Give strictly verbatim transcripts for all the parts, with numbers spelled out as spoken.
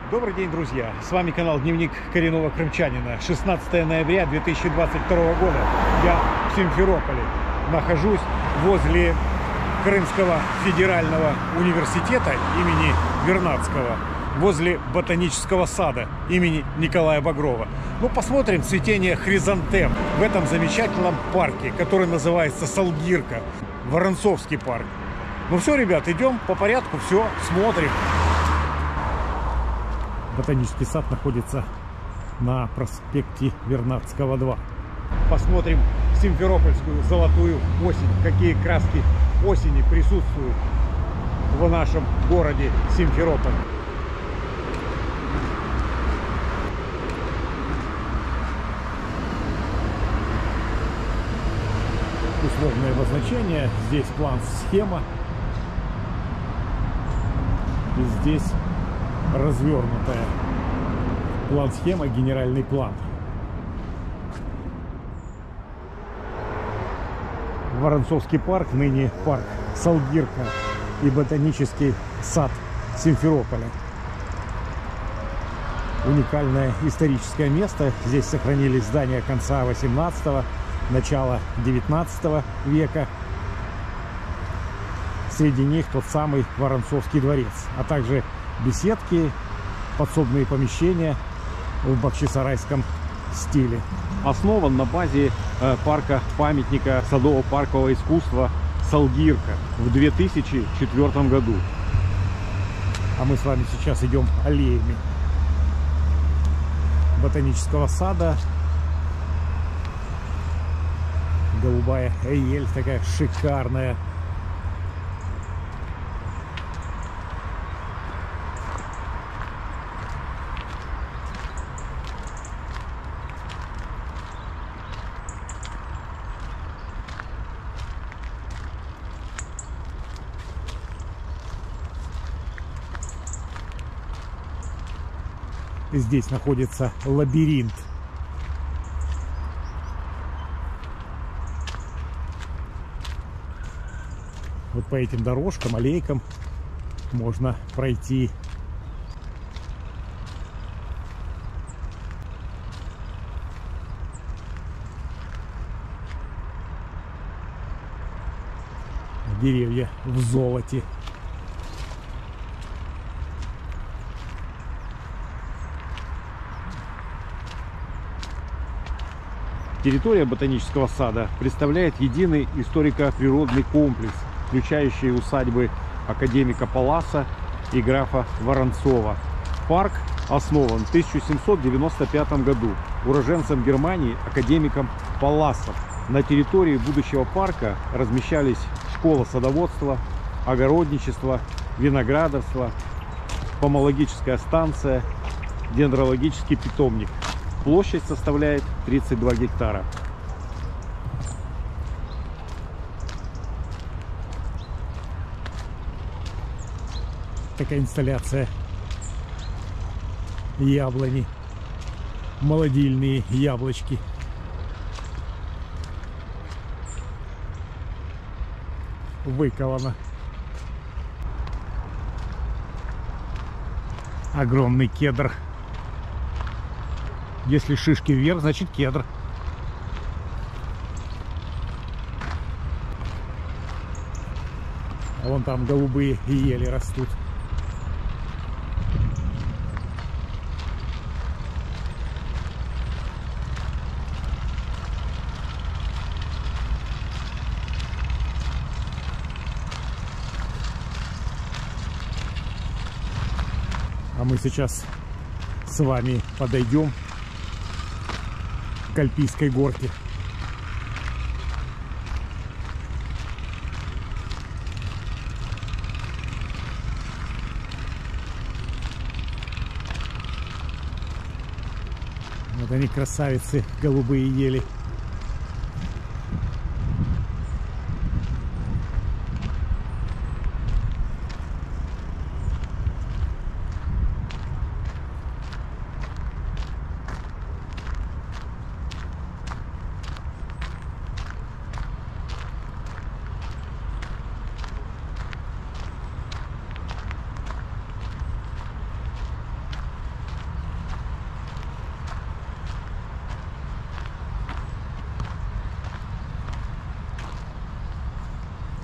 Добрый день, друзья! С вами канал Дневник коренного крымчанина. шестнадцатое ноября две тысячи двадцать второго года. Я в Симферополе. Нахожусь возле Крымского федерального университета имени Вернадского, возле ботанического сада имени Николая Багрова. Ну, посмотрим цветение хризантем в этом замечательном парке, который называется Салгирка, Воронцовский парк. Ну все, ребят, идем по порядку, все смотрим. Ботанический сад находится на проспекте Вернадского, два. Посмотрим симферопольскую золотую осень. Какие краски осени присутствуют в нашем городе Симферополь. Условное обозначение. Здесь план-схема. И здесь развернутая план-схема, генеральный план. Воронцовский парк, ныне парк Салгирка, и ботанический сад Симферополя. Уникальное историческое место. Здесь сохранились здания конца восемнадцатого, начала девятнадцатого века. Среди них тот самый Воронцовский дворец, а также беседки, подсобные помещения в бахчисарайском стиле. Основан на базе э, парка памятника садово-паркового искусства Салгирка в две тысячи четвёртом году. А мы с вами сейчас идем аллеями ботанического сада. Голубая ель такая шикарная. Здесь находится лабиринт. Вот по этим дорожкам, аллейкам можно пройти. Деревья в золоте. Территория ботанического сада представляет единый историко-природный комплекс, включающий усадьбы академика Палласа и графа Воронцова. Парк основан в тысяча семьсот девяносто пятом году уроженцем Германии академиком Палласом. На территории будущего парка размещались школа садоводства, огородничества, виноградарства, помологическая станция, дендрологический питомник. Площадь составляет тридцать два гектара. Такая инсталляция яблони, молодильные яблочки. Выковано. Огромный кедр. Если шишки вверх, значит кедр. А вон там голубые ели растут. А мы сейчас с вами подойдем к Альпийской горке. Вот они, красавицы, голубые ели.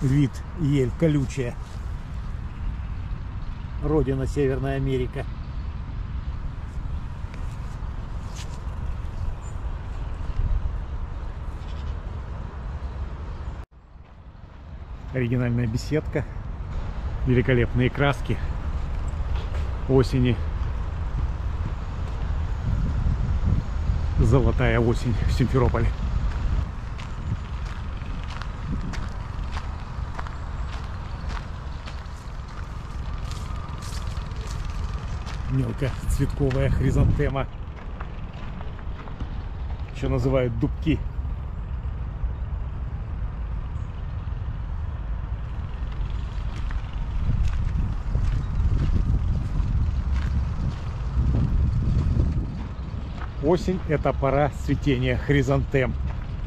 вид ель колючая. Родина Северная Америка. Оригинальная беседка. Великолепные краски осени. Золотая осень в Симферополе. Мелкоцветковая хризантема. Еще называют дубки. Осень — это пора цветения хризантем.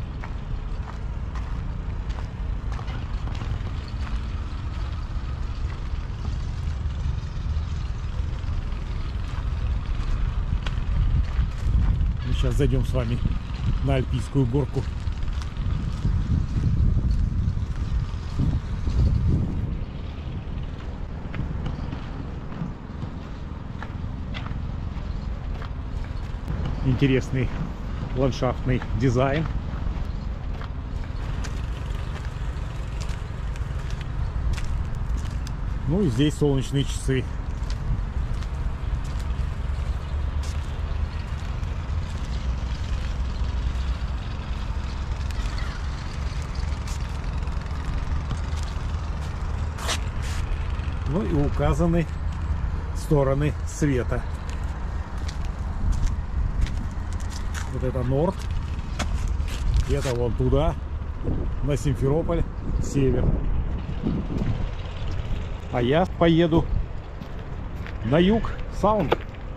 Мы сейчас зайдем с вами на Альпийскую горку. Интересный ландшафтный дизайн. Ну и здесь солнечные часы. Ну и указаны стороны света. Вот это норд, и это вон туда, на Симферополь, север. А я поеду на юг, саунд.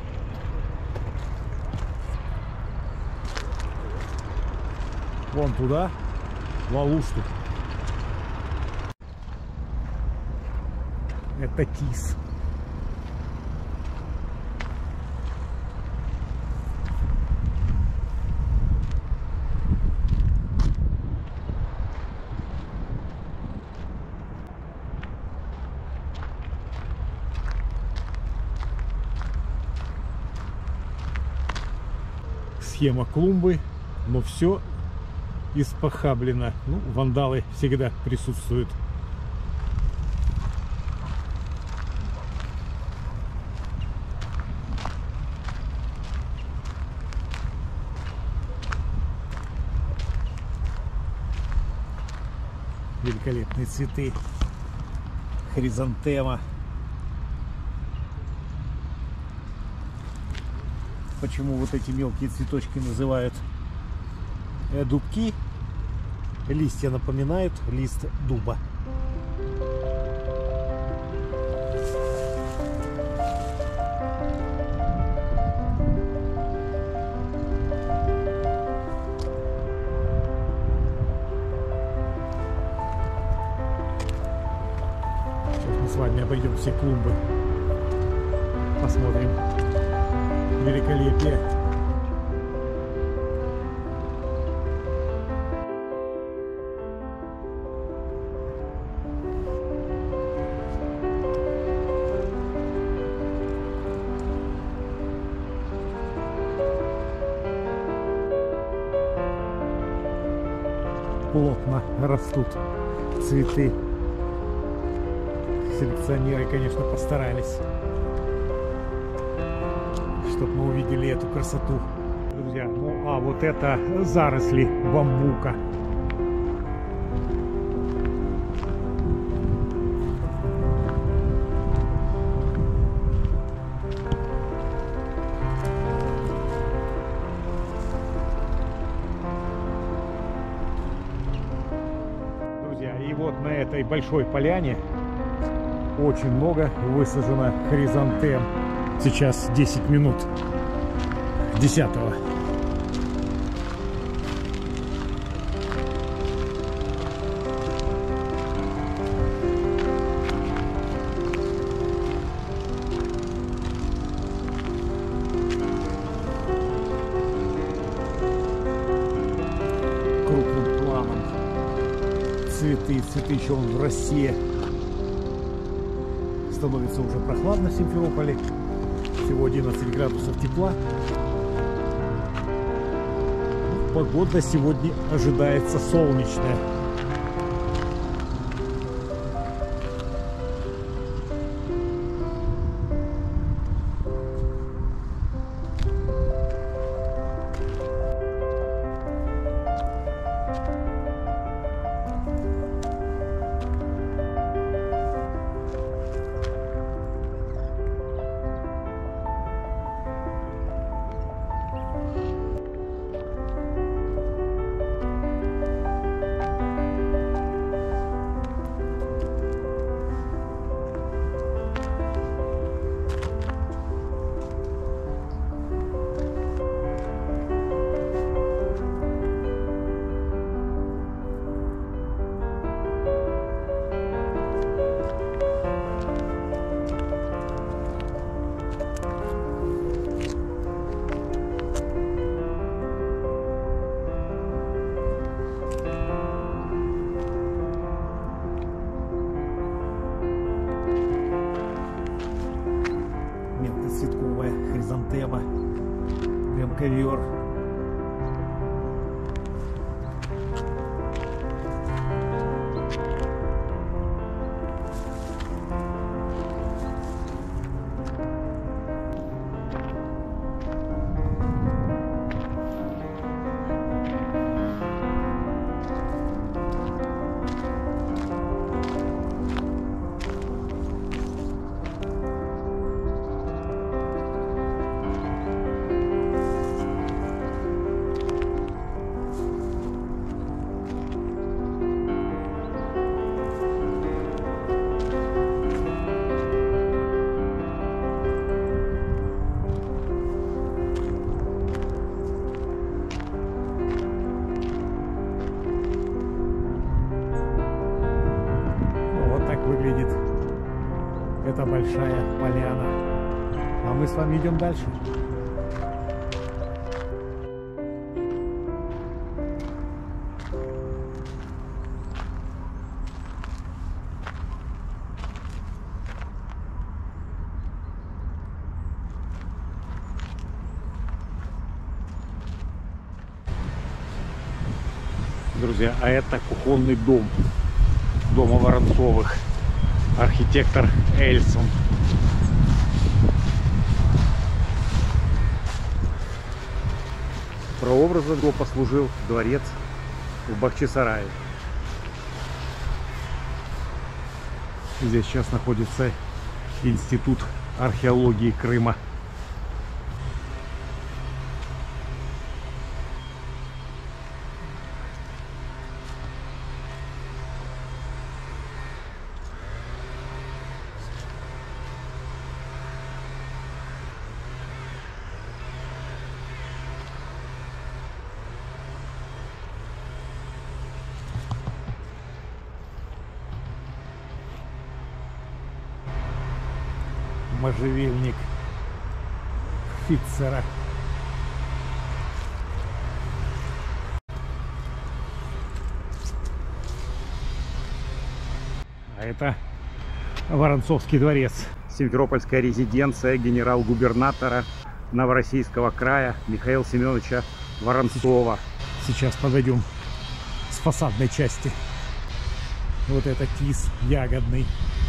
Вон туда, в Алушту. Это Тис. Схема клумбы, но все испохаблено. Ну, вандалы всегда присутствуют. Великолепные цветы. Хризантема. Почему вот эти мелкие цветочки называют э, дубки? Листья напоминают лист дуба. Сейчас мы с вами обойдем все клумбы. Посмотрим великолепие. Плотно растут цветы. Селекционеры, конечно, постарались, чтобы мы увидели эту красоту. Друзья, ну а вот это заросли бамбука. Друзья, и вот на этой большой поляне очень много высажено хризантем. Сейчас десять минут десятого. Крупным планом цветы тридцать тысяч он в России. Становится уже прохладно в Симферополе. Всего одиннадцать градусов тепла. Погода сегодня ожидается солнечная. Цветковая хризантема, прям ковер. Выглядит эта большая поляна, а мы с вами идем дальше. Друзья, а это кухонный дом дома Воронцовых. Архитектор Эльсон. Прообразом его послужил дворец в Бахчисарае. Здесь сейчас находится Институт археологии Крыма. Можжевельник Фитцера. А это Воронцовский дворец. Симферопольская резиденция генерал-губернатора Новороссийского края Михаила Семеновича Воронцова. Сейчас подойдем с фасадной части. Вот это тис ягодный.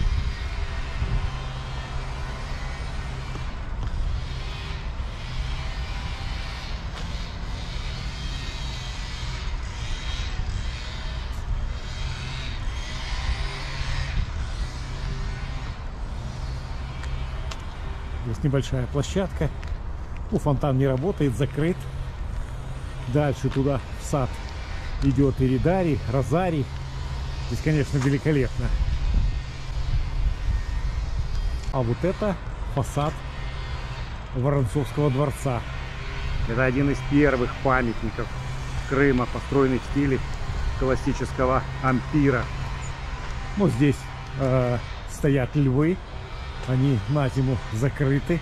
Здесь небольшая площадка. Ну, фонтан не работает, закрыт. Дальше туда в сад идет иридарий, розарий. Здесь, конечно, великолепно. А вот это фасад Воронцовского дворца. Это один из первых памятников Крыма, построенный в стиле классического ампира. Ну, здесь э, стоят львы. Они на зиму закрыты.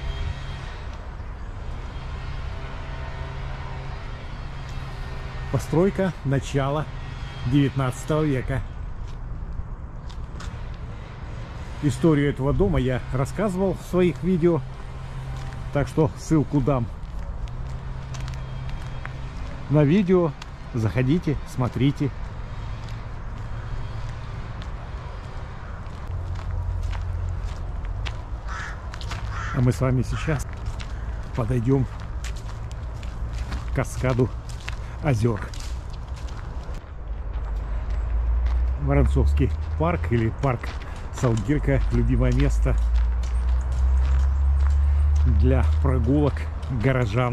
Постройка начала девятнадцатого века. историю этого дома я рассказывал в своих видео. Так что ссылку дам на видео. Заходите, смотрите. А мы с вами сейчас подойдем к каскаду озер. Воронцовский парк или парк Салгирка — любимое место для прогулок горожан.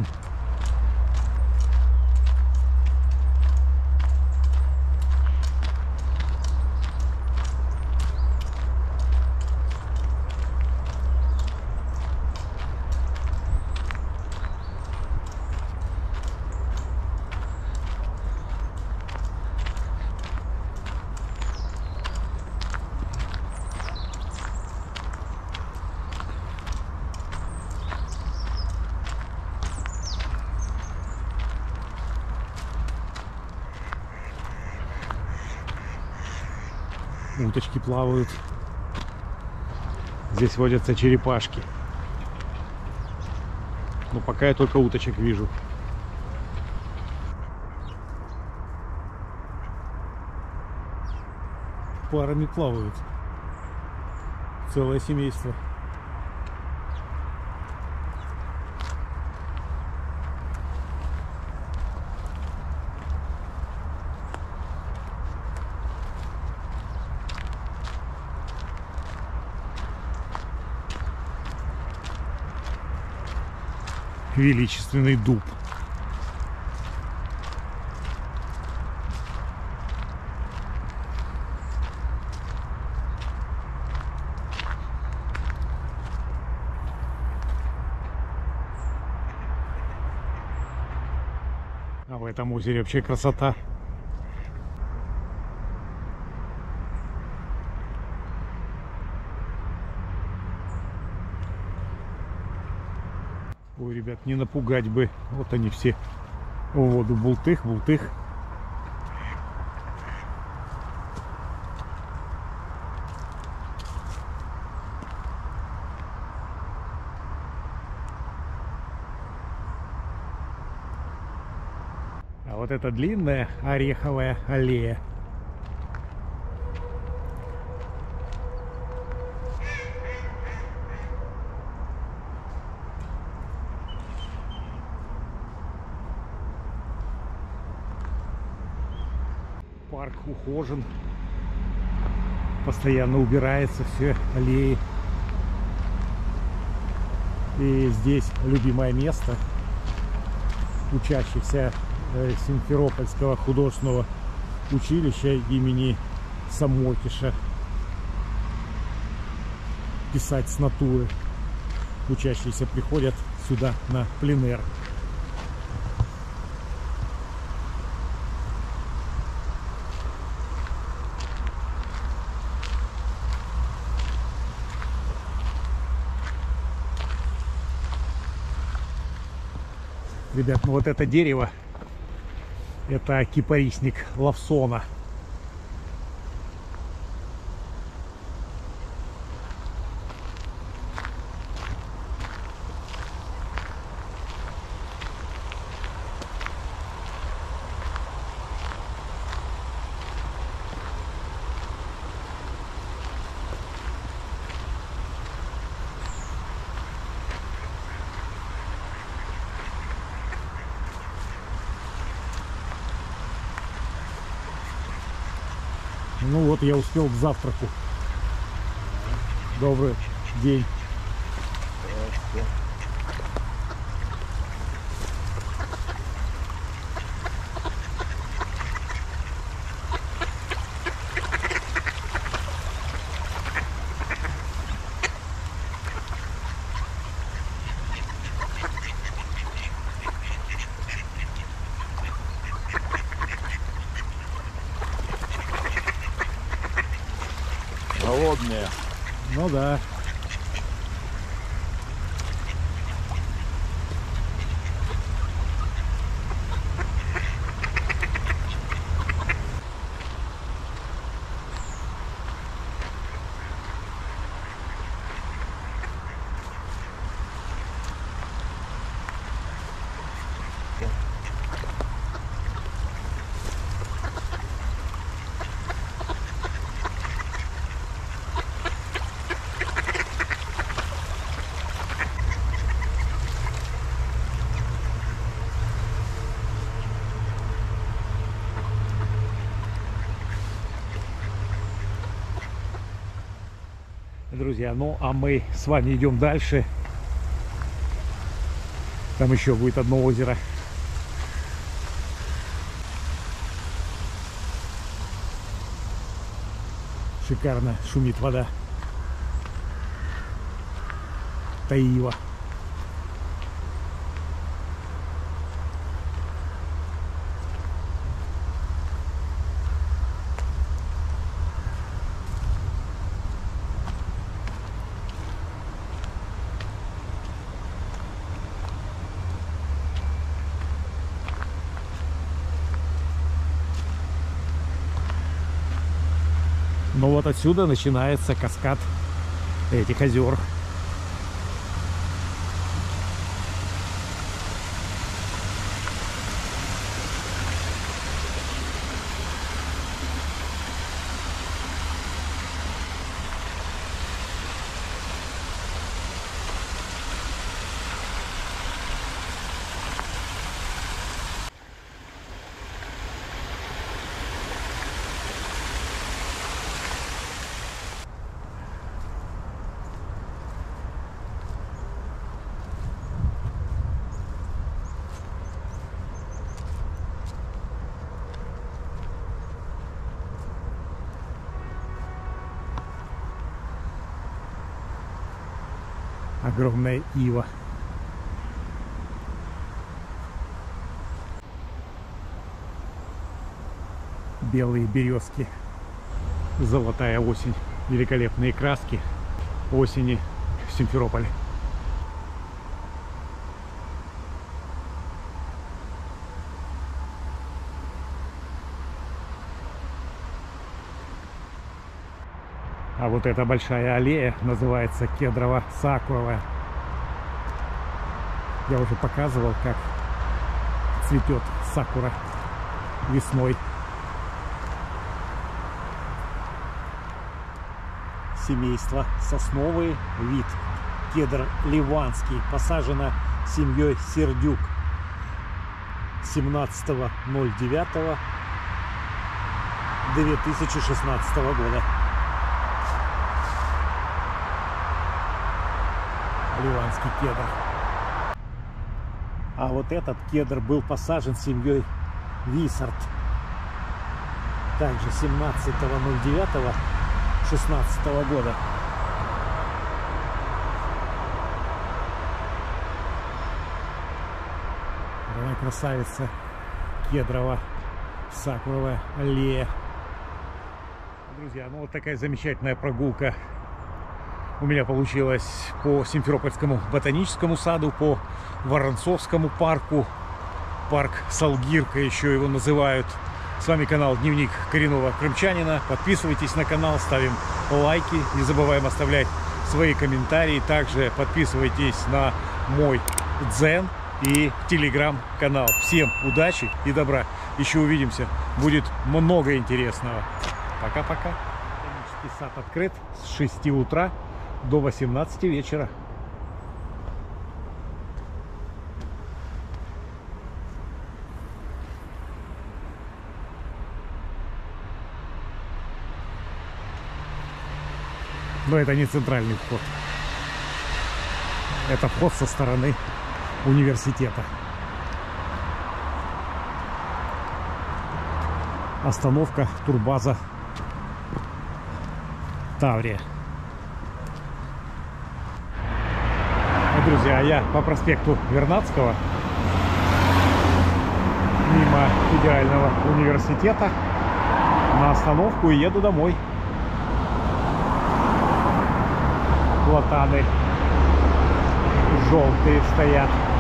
Уточки плавают. Здесь водятся черепашки. Но пока я только уточек вижу. Парами плавают. Целое семейство. Величественный дуб. А в этом озере вообще красота. Ой, ребят, не напугать бы. Вот они все в воду. Бултых, бултых. А вот это длинная ореховая аллея. Парк ухожен, постоянно убирается все аллеи. И здесь любимое место учащихся Симферопольского художественного училища имени Самокиша. Писать с натуры. Учащиеся приходят сюда на пленэр. Ребят, ну вот это дерево, это кипарисник Лавсона. Ну вот, я успел к завтраку. Добрый день. Голодные. Ну да. Друзья, ну а мы с вами идем дальше. Там еще будет одно озеро. Шикарно шумит вода. Таива. Но вот отсюда начинается каскад этих озер. Огромная ива. Белые березки. Золотая осень. Великолепные краски осени в Симферополе. А вот эта большая аллея называется Кедрово-Сакуровая. Я уже показывал, как цветет сакура весной. Семейство сосновый, вид кедр ливанский, посажено семьей Сердюк семнадцатого ноль девятого две тысячи шестнадцатого года. Ливанский кедр. А вот этот кедр был посажен семьей Висарт. Также семнадцатого ноль девятого шестнадцатого года. Какая красавица Кедрово-Сакуровая аллея. Друзья, ну вот такая замечательная прогулка у меня получилось по Симферопольскому ботаническому саду, по Воронцовскому парку, парк Салгирка еще его называют. С вами канал Дневник коренного крымчанина. Подписывайтесь на канал, ставим лайки, не забываем оставлять свои комментарии. Также подписывайтесь на мой дзен и телеграм-канал. Всем удачи и добра. Еще увидимся. Будет много интересного. Пока-пока. Ботанический сад открыт с шести утра до восемнадцати вечера. Но это не центральный вход. Это вход со стороны университета. Остановка турбаза Таврия. Друзья, я по проспекту Вернадского, мимо Федерального университета, на остановку и еду домой. Платаны желтые стоят.